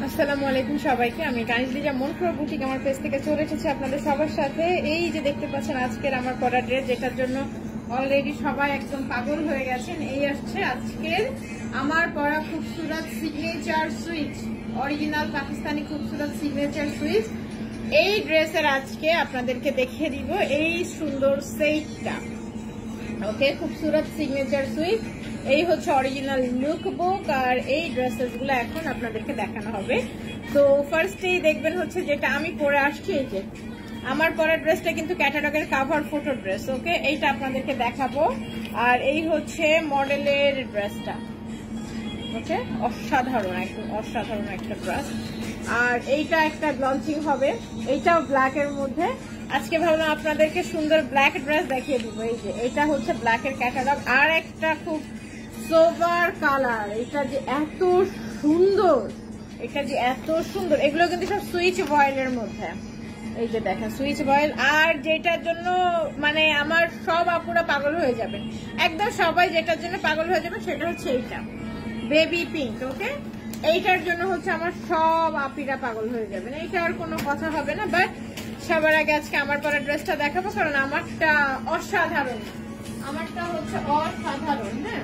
আসসালামু আলাইকুম সবাইকে। আমি কানিজলিজা মনপুরা বুটিক আমার পেজ থেকে চলে এসেছি আপনাদের সবার সাথে। এই যে দেখতে পাচ্ছেন আজকের আমার পরা ড্রেস, যেটার জন্য অলরেডি সবাই একদম পাগল হয়ে গেছেন। এই আসছে আজকের আমার পরা Khubsurat signature Swiss, original Pakistani Khubsurat signature Swiss. এই ড্রেসের আজকে আপনাদেরকে দেখিয়ে দিব এই সুন্দর সেটটা। ওকে, খুবসুরত সিগনেচার সুইচ, এই হচ্ছে অরিজিনাল লুক বুক। আর এই ড্রেসেস গুলো এখন আপনাদেরকে দেখানো হবে। তো ফার্স্টেই দেখবেন হচ্ছে যেটা আমি পরে আসছি, এই যে আমার পরের ড্রেসটা কিন্তু ক্যাটালগের কাভার ফটো ড্রেস। ওকে, এইটা আপনাদেরকে দেখাবো। আর এই হচ্ছে মডেলের ড্রেসটা। ওকে, অসাধারণ, একদম অসাধারণ একটা ড্রেস। আর এইটা একটা লঞ্চিং হবে, এইটাও ব্ল্যাক এর মধ্যে। আজকে ভাবলাম আপনাদেরকে সুন্দর ব্ল্যাক ড্রেস দেখিয়ে দিব। এই যে এটা হচ্ছে ব্ল্যাক এর ক্যাটালগ। আর একটা খুব সোভার কালার, এটা যে এত সুন্দর, এটা যে এত সুন্দর। এগুলো কিন্তু সব সুইচ ভয়েলের মধ্যে। এই যে দেখেন সুইচ ভয়েল। আর যেটার জন্য মানে আমার সব আপুরা পাগল হয়ে যাবেন, একদম সবাই যেটার জন্য পাগল হয়ে যাবে সেটা হচ্ছে এইটা, বেবি পিঙ্ক। ওকে, এইটার জন্য হচ্ছে আমার সব আপিরা পাগল হয়ে যাবেন, এইটা আর কোনো কথা হবে না। বাট সবার আগে আজকে আমার পরা ড্রেসটা দেখাবো, কারণ আমারটা অসাধারণ, আমারটা হচ্ছে অসাধারণ। হ্যাঁ,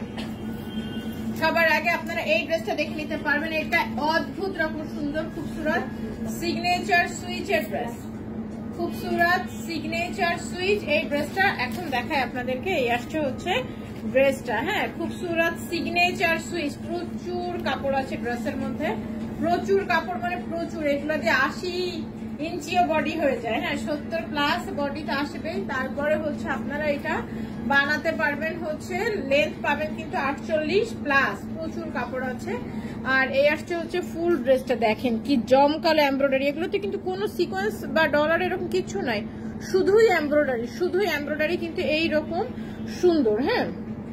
সবার আগে আপনারা এই ড্রেসটা দেখে নিতে পারবেন। এটা অদ্ভুত রকম সুন্দর খুবসুরত সিগনেচার সুইচের ড্রেস, খুবসুরত সিগনেচার সুইচ। এই ড্রেসটা এখন দেখায় আপনাদেরকে। এই আসছে হচ্ছে ড্রেসটা। হ্যাঁ, খুবসুরত সিগনেচার সুইচ। প্রচুর কাপড় আছে ড্রেসের মধ্যে, প্রচুর কাপড়, মানে প্রচুর। এগুলো দিয়ে 80 ইঞ্চিও বডি হয়ে যায়। হ্যাঁ, 70 প্লাস বডিতে আসবেই। তারপরে হচ্ছে আপনারা এটা বানাতে পারবেন, হচ্ছে লেন্থ পাবেন কিন্তু 48 প্লাস। প্রচুর কাপড় আছে। আর এই আসছে হচ্ছে ফুল ড্রেসটা। দেখেন কি জমকালো এমব্রয়ডারি। এগুলোতে কিন্তু কোনো সিকোয়েন্স বা ডলার এরকম কিছু নাই, শুধুই এমব্রয়ডারি, শুধুই এমব্রয়ডারি, কিন্তু এইরকম সুন্দর। হ্যাঁ,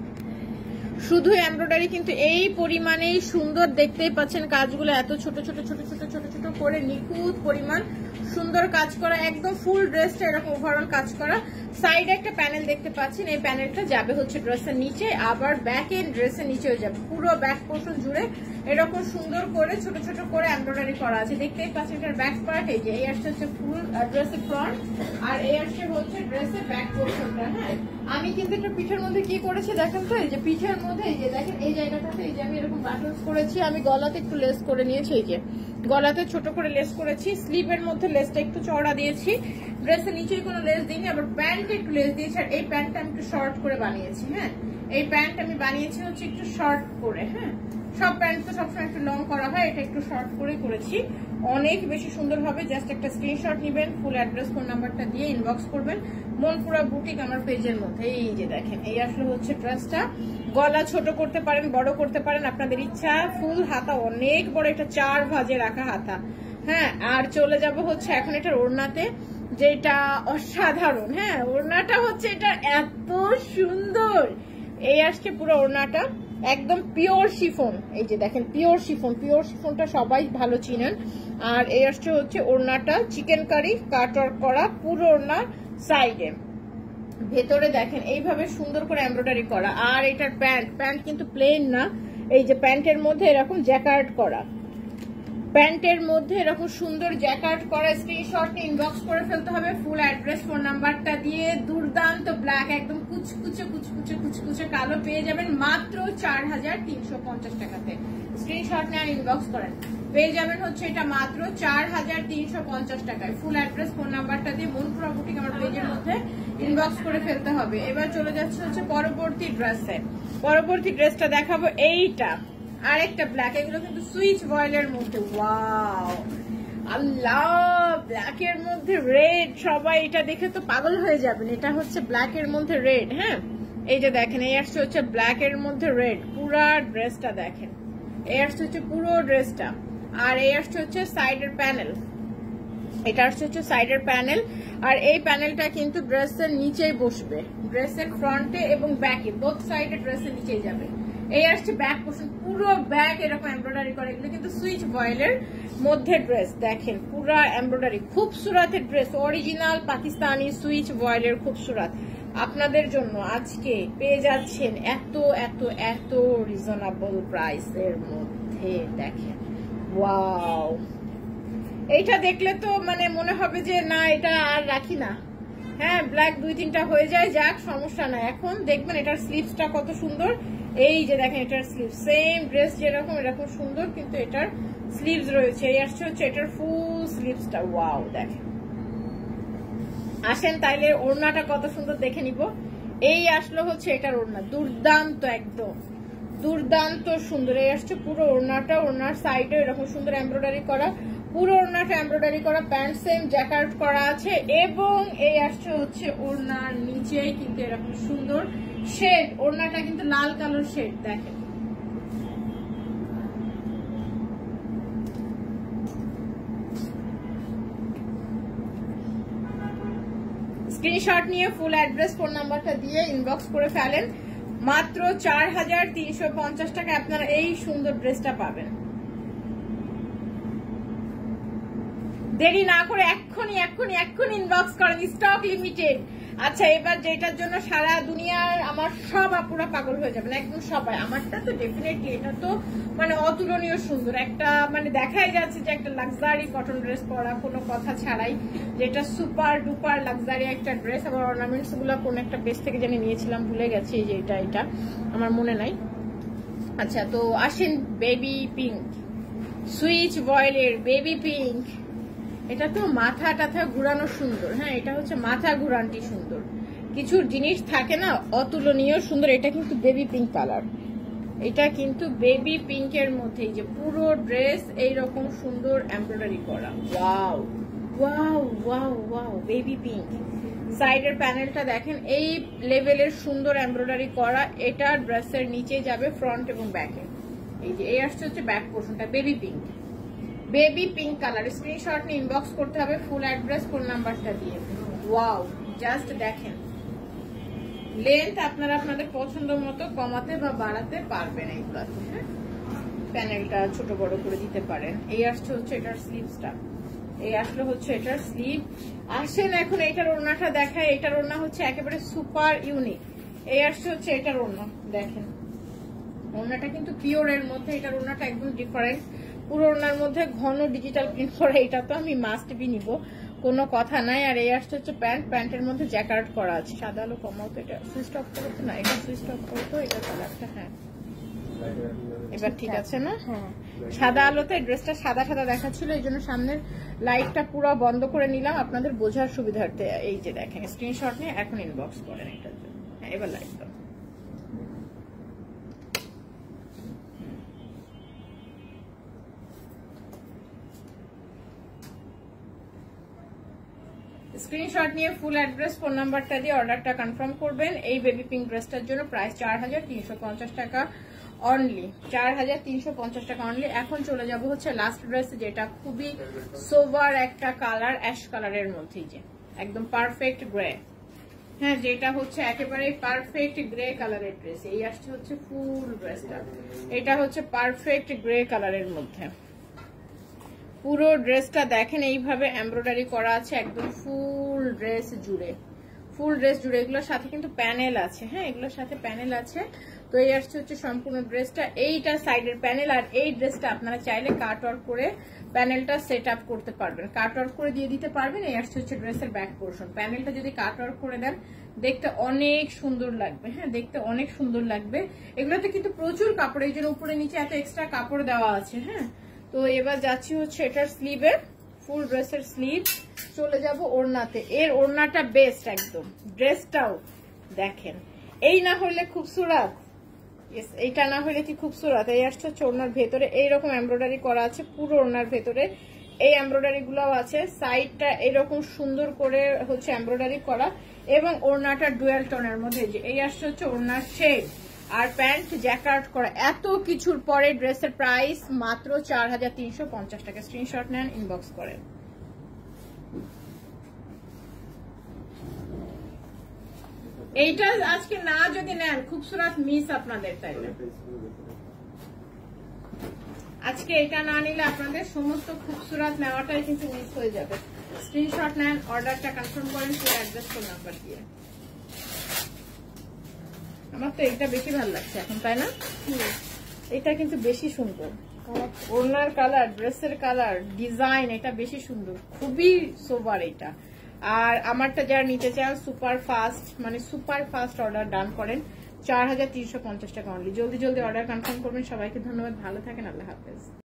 শুধু এমব্রয়ডারি, কিন্তু এই পরিমাণেই সুন্দর। দেখতেই পাচ্ছেন কাজগুলো এত ছোট ছোট ছোট ছোট ছোট ছোট করে নিখুঁত পরিমাণ সুন্দর কাজ করা। একদম ফুল ড্রেসটা এরকম ওভারঅল কাজ করা। সাইডে একটা প্যানেল দেখতে পাচ্ছেন, এই প্যানেলটা যাবে হচ্ছে ড্রেসের নিচে, আবার ব্যাক এন্ড ড্রেসের নিচেও যাবে। পুরো ব্যাক পোর্শন জুড়ে এরকম সুন্দর করে ছোট ছোট করে এমব্রয়ডারি করা আছে। দেখতেই পাচ্ছেন এটার ব্যাক পার্ট। এই যে এই আসছে হচ্ছে ফুল ড্রেসের ফ্রন্ট, আর এই আসছে হচ্ছে ড্রেসের ব্যাক পোর্শনটা। হ্যাঁ, আমি কিন্তু একটা পিঠের মধ্যে কি করেছি দেখেন তো, এই যে পিঠের মধ্যে এই যে দেখেন এই জায়গাটাতে এই যে আমি এরকম বাটনস করেছি। আমি গলাতে একটু লেস করে নিয়েছি, এই যে গলাতে ছোট করে লেস করেছি। স্লিভের মধ্যে লেসটা একটু চওড়া দিয়েছি, ড্রেসের নিচে কোনো লেস দিইনি। আবার প্যান্টে একটু লেস দিয়েছি। আর এই প্যান্টটা আমি একটু শর্ট করে বানিয়েছি। হ্যাঁ, এই প্যান্ট আমি বানিয়েছি হচ্ছে একটু শর্ট করে। হ্যাঁ, সব প্যান্ট তো সবসময় একটু লং করা হয়, এটা একটু শর্ট করে করেছি। অনেক বেশি সুন্দর হবে। জাস্ট একটা স্ক্রিনশট নিবেন, ফুল অ্যাড্রেস ফোন নাম্বারটা দিয়ে ইনবক্স করবেন মনপুরা বুটিক আমার পেজের মধ্যে। এই যে দেখেন এই আসলে হচ্ছে ড্রেসটা। গলা ছোট করতে পারেন, বড় করতে পারেন, আপনাদের ইচ্ছা। ফুল হাতা অনেক বড়, এটা 4 ভাঁজে রাখা হাতা। হ্যাঁ, আর চলে যাব হচ্ছে এখন এটার ওড়নাতে, যেটা অসাধারণ। হ্যাঁ, ওড়নাটা হচ্ছে এটা এত সুন্দর। এই আসছে পুরো ওড়নাটা একদম পিওর শিফন। এই যে দেখেন পিওর শিফন, পিওর শিফনটা সবাই ভালো চিনেন। আর এই আসছে হচ্ছে ওড়নাটা চিকেন কারি কাটওয়ার্ক করা, পুরো ওড়না সাইডে ভেতরে দেখেন এইভাবে সুন্দর করে এমব্রয়ডারি করা। আর এটার প্যান্ট কিন্তু প্লেন না, এই যে প্যান্টের মধ্যে এরকম জ্যাকার্ড করা, প্যান্টের মধ্যে এরকম সুন্দর জ্যাকার্ড করা। স্ক্রিনশট নিয়ে ইনবক্স করে ফেলতে হবে ফুল অ্যাড্রেস ফোন নাম্বারটা দিয়ে। দুর্দান্ত ব্ল্যাক, একদম কুচকুচে কুচকুচে কুচকুচে কালো পেয়ে যাবেন মাত্র 4350 টাকাতে। স্ক্রিনশট নিয়ে ইনবক্স করেন, পেয়ে যাবেন হচ্ছে এটা মাত্র 4350 টাকায়। ফুল অ্যাড্রেস ফোন নাম্বারটা দিয়ে মনপুরা বুটিক আমার পেজের মধ্যে ইনবক্স করে ফেলতে হবে। এবার চলে যাচ্ছে হচ্ছে পরবর্তী ড্রেসে। পরবর্তী ড্রেসটা দেখাবো এইটা, আরেকটা ব্ল্যাক। এগুলো কিন্তু সুইচ ভয়েলের মধ্যে। ওয়াও আল্লাহ, ব্ল্যাক এর মধ্যে রেড। সবাই এটা দেখে তো পাগল হয়ে যাবেন। এটা হচ্ছে ব্ল্যাক এর মধ্যে রেড। হ্যাঁ, এই যে দেখেন এই আসছে হচ্ছে ব্ল্যাক এর মধ্যে রেড। পুরা ড্রেসটা দেখেন, এই আসছে হচ্ছে পুরো ড্রেসটা। আর এই আসছে হচ্ছে সাইডের প্যানেল, এটা আসছে হচ্ছে সাইডের প্যানেল। আর এই প্যানেলটা কিন্তু ড্রেসের নিচেই বসবে, ড্রেসের ফ্রন্টে এবং ব্যাকে, বোথ সাইডে ড্রেসের নিচেই যাবে। এই আসছে ব্যাক পোর্শন, পুরো ব্যাক এরকম এমব্রয়ডারি করে। এগুলো কিন্তু সুইচ ভয়েলের মধ্যে ড্রেস। দেখেন পুরা এমব্রয়ডারি, খুবসুরতের ড্রেস, অরিজিনাল পাকিস্তানি সুইচ ভয়েলের খুবসুরত। আপনাদের জন্য আজকে পেয়ে যাচ্ছেন এত এত এত রিজনেবল প্রাইসের মধ্যে। দেখেন ওয়াও, এইটা দেখলে তো মানে মনে হবে যে না এটা আর রাখি না। হ্যাঁ, ব্ল্যাক 2-3টা হয়ে যায়, যাক সমস্যা না। এখন দেখবেন এটার স্লিভসটা কত সুন্দর। এই যে দেখেন এটার স্লিভ, সেম ড্রেস যেরকম এরকম সুন্দর, কিন্তু এটার স্লিভস রয়েছে। এই আসছে হচ্ছে এটার ফুল স্লিভসটা। ওয়াও, দেখেন। আসেন তাইলে ওড়নাটা কত সুন্দর দেখে নিব। এই আসলো হচ্ছে এটার ওড়না, দুর্দান্ত, একদম দুর্দান্ত সুন্দর। এই আসছে পুরো ওড়নাটা, ওড়নার সাইডে এরকম সুন্দর এমব্রয়ডারি করা, পুরো ওড়নাটা এমব্রয়ডারি করা, প্যান্ট সেম জ্যাকার্ড করা আছে। এবং এই আসছে হচ্ছে ওড়নার নিচেই কিন্তু এরকম সুন্দর শেড, ওড়নাটা কিন্তু লাল কালার শেড। দেখেন স্ক্রিনশট নিয়ে ফুল অ্যাড্রেস ফোন নাম্বারটা দিয়ে ইনবক্স করে ফেলেন। মাত্র 4350 টাকা আপনারা এই সুন্দর ড্রেসটা পাবেন। দেরি না করে এক্ষুনি এক্ষুনি এক্ষুনি ইনবক্স করেন, স্টক লিমিটেড। আচ্ছা, এবার যেটার জন্য সারা দুনিয়ার আমার সব আপুরা পাগল হয়ে যাবেন, একদম সবাই। আমারটা তো ডেফিনেটলি, এটা তো মানে অতুলনীয় সুন্দর একটা, মানে দেখাই যাচ্ছে যে একটা লাক্সারি কটন ড্রেস পরা, কোনো কথা ছাড়াই, যেটা সুপার ডুপার লাক্সারি একটা ড্রেস। আবার অর্নামেন্টস গুলো কোন একটা পেজ থেকে জানি নিয়েছিলাম, ভুলে গেছি যে এটা আমার মনে নাই। আচ্ছা, তো আসেন বেবি পিঙ্ক, সুইচ বয়েলের বেবি পিঙ্ক। এটা তো মাথা টাথা ঘুরানো সুন্দর। হ্যাঁ, এটা হচ্ছে মাথা ঘুরানটি সুন্দর, কিছু জিনিস থাকে না অতুলনীয় সুন্দর। এটা কিন্তু বেবি পিঙ্ক কালার, এটা কিন্তু বেবি পিঙ্কের মধ্যে যে পুরো ড্রেস এইরকম সুন্দর এমব্রয়ডারি করা। Wow wow wow wow, baby pink. সাইডের প্যানেলটা দেখেন এই লেভেলের সুন্দর এমব্রয়ডারি করা। এটা ড্রেসের নিচে যাবে ফ্রন্ট এবং ব্যাকে। এই যে এই আসছে হচ্ছে ব্যাক পোর্শনটা, baby pink, baby pink colour. Screenshot নিয়ে ইনবক্স করতে হবে ফুল অ্যাড্রেস ফোন নাম্বারটা দিয়ে। ওয়াও, জাস্ট দেখেন, লেন্থ আপনারা আপনাদের পছন্দ মতো কমাতে বা বাড়াতে পারবেন এইগুলাতে। হ্যাঁ, প্যানেলটা ছোট বড় করে দিতে পারেন। এই আসছে হচ্ছে এটার স্লিভসটা, এই আসলে হচ্ছে এটার স্লিভ। আসেন এখন এটার ওড়নাটা দেখায়। এটার ওড়না হচ্ছে একেবারে সুপার ইউনিক। এই আসছে হচ্ছে এটার ওড়না, দেখেন ওড়নাটা কিন্তু পিওরের মধ্যে। এটার ওড়নাটা একদম ডিফারেন্ট, পুরো ওড়নার মধ্যে ঘন ডিজিটাল প্রিন্ট করা। এটা তো আমি মাস্ট বি নিব, কোনো কথা নাই। আর এই আসছে হচ্ছে প্যান্ট, প্যান্টের মধ্যে জ্যাকার্ড করা আছে। সাদা আলো কমাও তো, এটা সুইচ অফ করতো না, এটা সুইচ অফ করতো, এটা কালারটা। হ্যাঁ, এবার ঠিক আছে না? হ্যাঁ, সাদা আলোতে ড্রেসটা সাদা সাদা দেখাচ্ছিল, এই জন্য সামনের লাইটটা পুরো বন্ধ করে নিলাম আপনাদের বোঝার সুবিধার্থে। এই যে দেখেন, স্ক্রিনশট নিয়ে এখন ইনবক্স করেন এটার জন্য। হ্যাঁ, এবার লাইট দাও। স্ক্রিনশট নিয়ে ফুল অ্যাড্রেস ফোন নাম্বারটা দিয়ে অর্ডারটা কনফার্ম করবেন। এই বেবি পিঙ্ক ড্রেসটার জন্য প্রাইস 4350 টাকা অনলি, 4350 টাকা অনলি। এখন চলে যাব হচ্ছে লাস্ট ড্রেস, যেটা খুবই সোভার একটা কালার, অ্যাশ কালারের মধ্যে, যে একদম পারফেক্ট গ্রে। হ্যাঁ, যেটা হচ্ছে একেবারে পারফেক্ট গ্রে কালারের ড্রেস। এই আসছে হচ্ছে ফুল ড্রেসটা, এটা হচ্ছে পারফেক্ট গ্রে কালারের মধ্যে। পুরো ড্রেসটা দেখেন এইভাবে এমব্রয়ডারি করা আছে একদম ফুল ড্রেস জুড়ে, ফুল ড্রেস জুড়ে। এগুলোর সাথে কিন্তু প্যানেল আছে। হ্যাঁ, এগুলোর সাথে প্যানেল আছে। তো এই আসছে হচ্ছে সম্পূর্ণ ড্রেসটা, এইটা সাইডের প্যানেল। আর এই ড্রেসটা আপনারা চাইলে কাট ওয়ার্ক করে প্যানেলটা সেট আপ করতে পারবেন, কাট ওয়ার্ক করে দিয়ে দিতে পারবেন। এই আসছে হচ্ছে ড্রেসের ব্যাক পোর্শন। প্যানেলটা যদি কাট ওয়ার্ক করে দেন দেখতে অনেক সুন্দর লাগবে। হ্যাঁ, দেখতে অনেক সুন্দর লাগবে। এগুলোতে কিন্তু প্রচুর কাপড়, এই জন্য উপরে নিচে এত এক্সট্রা কাপড় দেওয়া আছে। হ্যাঁ, তো এবার যাচ্ছি হচ্ছে এটার স্লিভে, ফুল ড্রেসের স্লিভ। চলে যাব ওড়নাতে। এর ওড়নাটা বেস্ট একদম, ড্রেসটাও দেখেন। এই না হলে খুবসুরত, এইটা না হলে কি খুবসুরত। এই আসছে হচ্ছে ওড়নার ভেতরে এইরকম এমব্রয়ডারি করা আছে, পুরো ওড়নার ভেতরে এই এমব্রয়ডারি গুলাও আছে। সাইডটা এরকম সুন্দর করে হচ্ছে এমব্রয়ডারি করা, এবং ওড়নাটা ডুয়েল টোনের মধ্যে। যে এই আসছে হচ্ছে ওড়নার শেড, আর প্যান্ট জ্যাকার্ড করা। এত কিছুর পরে ড্রেসের প্রাইস মাত্র 4350 টাকা। স্ক্রিনশট নেন, ইনবক্স করেন। এইটা আজকে না যদি নেন খুবসুরত মিস আপনাদের, তাইলে আজকে এটা না নিলে আপনাদের সমস্ত খুবসুরত নেওয়াটাই কিন্তু মিস হয়ে যাবে। স্ক্রিনশট নেন, অর্ডারটা কনফার্ম করেন পুরো অ্যাড্রেস ফোন নাম্বার দিয়ে। আমার তো এটা বেশি ভালো লাগছে এখন, তাই না? এটা কিন্তু বেশি সুন্দর। ওড়নার কালার, ড্রেসের কালার, ডিজাইন, এটা বেশি সুন্দর, খুবই সোবার এটা। আর আমারটা যারা নিতে চান সুপার ফাস্ট, মানে সুপার ফাস্ট অর্ডার ডান করেন, 4350 টাকা অনলি। জলদি জলদি অর্ডার কনফার্ম করবেন। সবাইকে ধন্যবাদ, ভালো থাকেন, আল্লাহ হাফেজ।